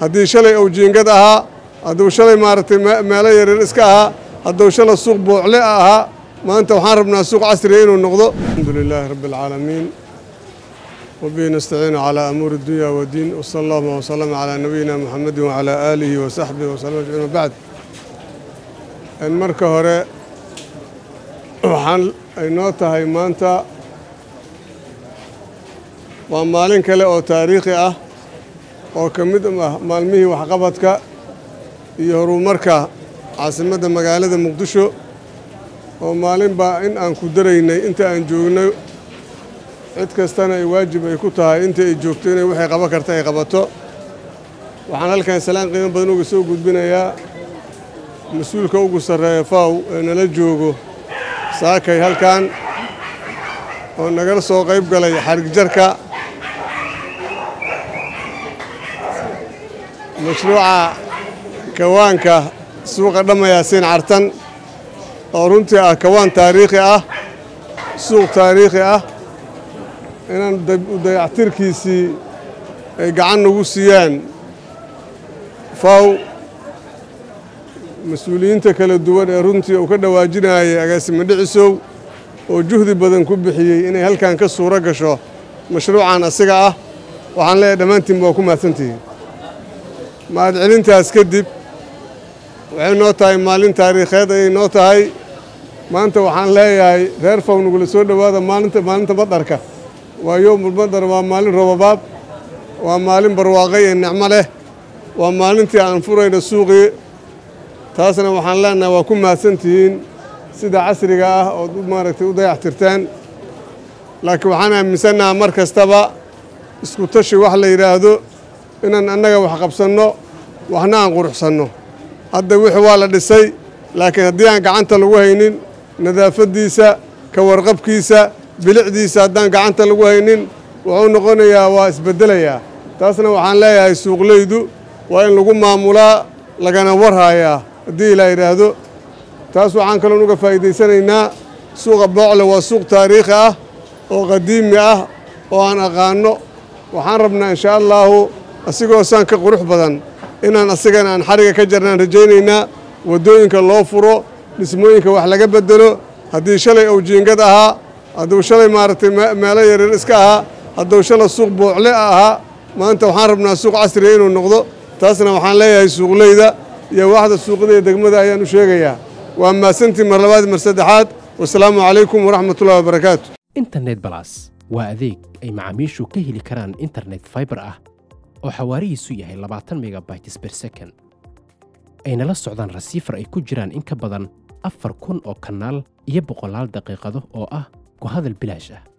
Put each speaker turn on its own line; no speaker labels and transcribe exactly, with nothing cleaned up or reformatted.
haddii shalay uu jiingad ahaa hadduu shalay maaragtay meelo yaryar iska ahaa hadduu shalay suuq boocle ahaa maanta waxaan rabnaa suuq casriya inuu noqdo alxamdulilaahi rabbi alcaalamiin وبه نستعين على أمور الدنيا والدين وصلى الله وسلم على نبينا محمد وعلى آله وصحبه وسلم أجمعين. بعد المركة هراء وحن أينوتا هاي مانتا ومالين كلا أو تاريخي أه أو كمد مالميه وحقبتك يهرو مركة عاصمة مقالة مقدشو ومالين با إن أنكو دريني إنت أنجوغني cid kastana ay waajib ay ku tahay inta ay joogteen waxay qaban kartaa ay qabato waxaan halkan salaan qiimo badan uga soo gudbinayaa mas'uulka ugu sareeya faaw ee nala joogo saakay halkan oo naga soo qayb galay xarig jarka mashruuca kawaanka suuqa Dhamayaasiin Cartan oo runtii ah kawaan taariikhi ah suuq taariikhi ah inaan dayactirkiisii ay gacan ugu siiyaan faaw mas'uuliyiinta kala duwan ee runtii uu ka dhawaajinayay agaasimo dhicisow oo juhdi badan ku bixiyay inay halkan ka suura gasho mashruucan asiga ah waxaan leeyahay dhammaantiin waa ku mahadsantihiin mahad celintaas kadib waxay noo tahay maalin taariikheed ayay noo tahay maanta waxaan leeyahay reer faaw nagula soo dhowaada maalinta maalinta badarka waa يوم البدر waa maalin robabaad waa maalin barwaaqay ee nicmo leh waa maalintii aan furayna suuqii taasna waxaan leenahay waa ku mahadsantihiin sida casriga ah oo maaragtay u dayactirtaan laakiin waxaan aaminsanahay mar kastaba isku tashi wax la yiraahdo inaan annaga wax qabsanno waxna aan quruxsanno hadda wixii waa la dhisay laakiin haddii aan gacanta lagu haynin nadaafadiisa ka warqabkiisa bilicdiisa haddaan gacanta lagu haynin wuxuu noqonayaa waa isbedelayaa taasna waxaan leeyahay suuqleydu waa in lagu maamulaa lagana warhayaa haddii ilaa yidhaahdo taas waxaan kaloo uga faa'iidaysanaynaa suuqa boocle waa suuq taariikhi ah oo qadiimi ah oo aan aqaano waxaan rabnaa insha allaahu asigoo saan ka qurux badan inaan asigana aan xariga ka jarnaan rajaynaynaa waddooyinka loo furo dhismooyinka wax laga bedelo haddii shalay uu jiingad ahaa hadduu shalay maaragtay meelo yaryar iska ahaa hadduu shalay suuq boocle ahaa maanta waxaan rabnaa suuq casriya inuu noqdo taasna waxaan leeyahay suuqleyda iyo waaxda suuqyada ee degmada ayaan u sheegayaa waa mahadsantiin mar labaad mar saddexaad wasalaamu calaykum waraxmatullahi wabarakaatu
internet plus waa adeeg ay macaamiishu ka heli karaan internet fiber ah oo xawaarihiisu yahay labaatan megabytes per second ayna la socdaan rasiifar ay ku jiraan in ka badan afar kun oo kanaal iyo boqolaal daqiiqado oo ah ku hadal bilaash ah.